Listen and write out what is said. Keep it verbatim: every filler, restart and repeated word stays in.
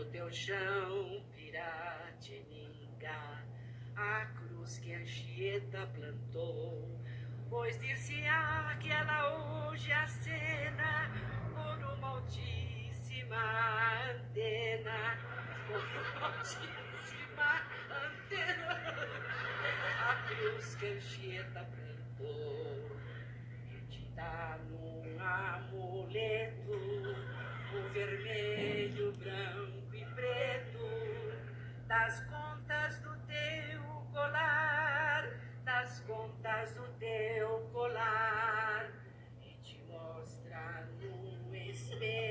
no teu chão, Piratininga, a cruz que Anchieta plantou. Pois dir-se-á que ela hoje acena por uma altíssima antena, por uma altíssima antena, a cruz que Anchieta plantou, metida num amuleto, o vermelho, branco e preto, das contas do teu colar, das contas do teu colar, e te mostra num espelho